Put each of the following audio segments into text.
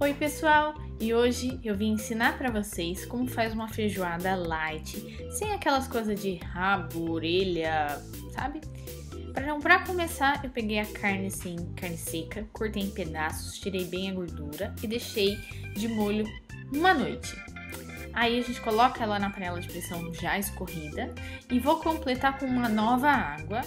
Oi pessoal, e hoje eu vim ensinar pra vocês como faz uma feijoada light, sem aquelas coisas de rabo, orelha, sabe? Pra começar, eu peguei a carne assim, carne seca, cortei em pedaços, tirei bem a gordura e deixei de molho uma noite. Aí a gente coloca ela na panela de pressão já escorrida e vou completar com uma nova água,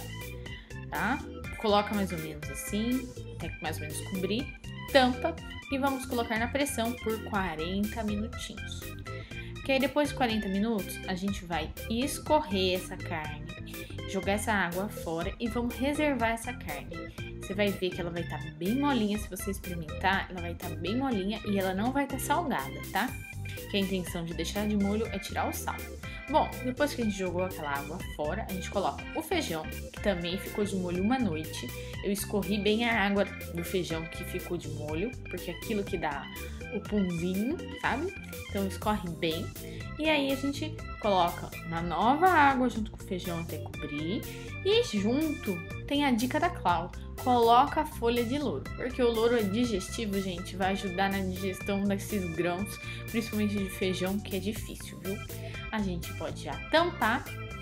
tá? Coloca mais ou menos assim, até que mais ou menos cobrir, tampa e vamos colocar na pressão por 40 minutinhos. Porque aí depois de 40 minutos a gente vai escorrer essa carne, jogar essa água fora e vamos reservar essa carne. Você vai ver que ela vai estar bem molinha, se você experimentar, ela vai estar bem molinha e ela não vai estar salgada, tá? Que a intenção de deixar de molho é tirar o sal. Bom, depois que a gente jogou aquela água fora, a gente coloca o feijão, que também ficou de molho uma noite. Eu escorri bem a água do feijão que ficou de molho, porque é aquilo que dá o punzinho, sabe? Então escorre bem. E aí a gente coloca uma nova água junto com o feijão até cobrir. E junto tem a dica da Clau. Coloca a folha de louro, porque o louro é digestivo, gente, vai ajudar na digestão desses grãos, principalmente de feijão, que é difícil, viu? A gente pode já tampar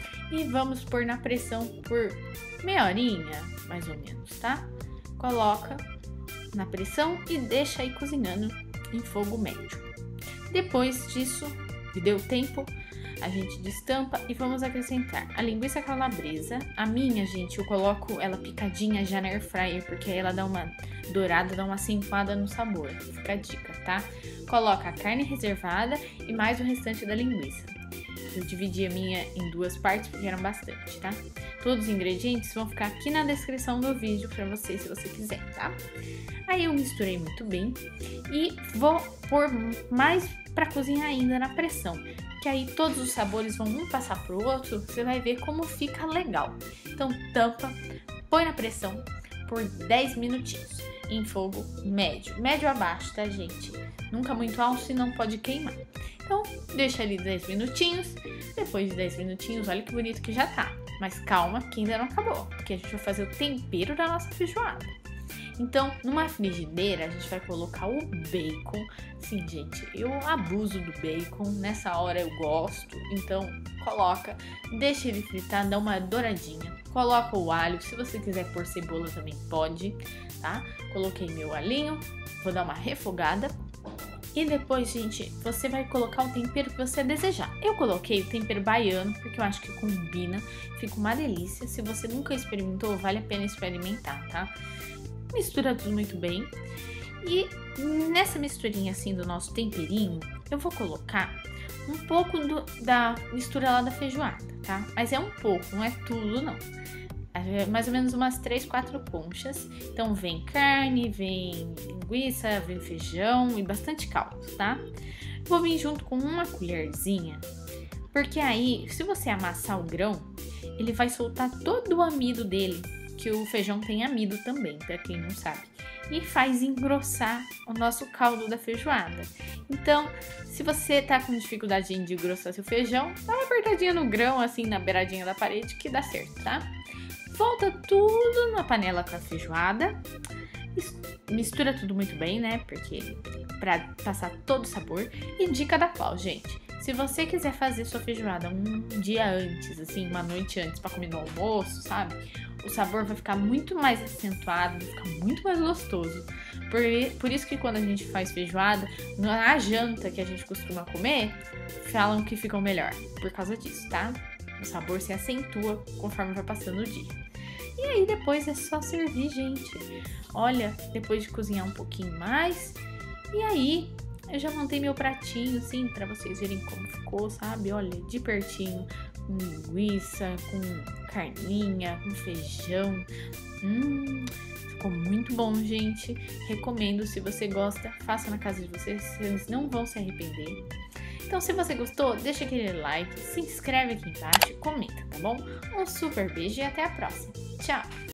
e vamos pôr na pressão por meia horinha, mais ou menos, tá? Coloca na pressão e deixa aí cozinhando em fogo médio. Depois disso, que deu tempo, a gente destampa e vamos acrescentar a linguiça calabresa. A minha, gente, eu coloco ela picadinha já na air fryer, porque aí ela dá uma dourada, dá uma acentuada no sabor. Fica a dica, tá? Coloca a carne reservada e mais o restante da linguiça. Eu dividi a minha em duas partes porque eram bastante, tá? Todos os ingredientes vão ficar aqui na descrição do vídeo pra você, se você quiser, tá? Aí eu misturei muito bem e vou pôr mais pra cozinhar ainda na pressão, que aí todos os sabores vão um passar pro outro, você vai ver como fica legal. Então tampa, põe na pressão por 10 minutinhos, em fogo médio, médio abaixo, tá, gente? Nunca muito alto, senão pode queimar. Então, deixa ali 10 minutinhos, depois de 10 minutinhos, olha que bonito que já tá. Mas calma, que ainda não acabou, porque a gente vai fazer o tempero da nossa feijoada. Então, numa frigideira, a gente vai colocar o bacon. Sim, gente, eu abuso do bacon, nessa hora eu gosto. Então, coloca, deixa ele fritar, dá uma douradinha. Coloca o alho, se você quiser pôr cebola também pode, tá? Coloquei meu alinho, vou dar uma refogada. E depois, gente, você vai colocar o tempero que você desejar. Eu coloquei o tempero baiano, porque eu acho que combina, fica uma delícia. Se você nunca experimentou, vale a pena experimentar, tá? Mistura tudo muito bem. E nessa misturinha assim do nosso temperinho, eu vou colocar um pouco da mistura lá da feijoada, tá? Mas é um pouco, não é tudo não. É mais ou menos umas 3, 4 conchas. Então vem carne, vem linguiça, vem feijão e bastante caldo, tá? Vou vir junto com uma colherzinha, porque aí, se você amassar o grão, ele vai soltar todo o amido dele, que o feijão tem amido também, pra quem não sabe, e faz engrossar o nosso caldo da feijoada. Então, se você tá com dificuldade de engrossar seu feijão, dá uma apertadinha no grão, assim, na beiradinha da parede, que dá certo, tá? Volta tudo na panela com a feijoada, mistura tudo muito bem, né, porque pra passar todo o sabor. E dica da Clau, gente, se você quiser fazer sua feijoada um dia antes, assim, uma noite antes pra comer no almoço, sabe? O sabor vai ficar muito mais acentuado, vai ficar muito mais gostoso. Por isso que quando a gente faz feijoada, na janta que a gente costuma comer, falam que ficam melhor, por causa disso, tá? O sabor se acentua conforme vai passando o dia. E aí depois é só servir, gente. Olha, depois de cozinhar um pouquinho mais. E aí, eu já montei meu pratinho, assim, pra vocês verem como ficou, sabe? Olha, de pertinho, com linguiça, com carninha, com feijão. Ficou muito bom, gente. Recomendo, se você gosta, faça na casa de vocês, vocês não vão se arrepender. Então, se você gostou, deixa aquele like, se inscreve aqui embaixo e comenta, tá bom? Um super beijo e até a próxima. Tchau!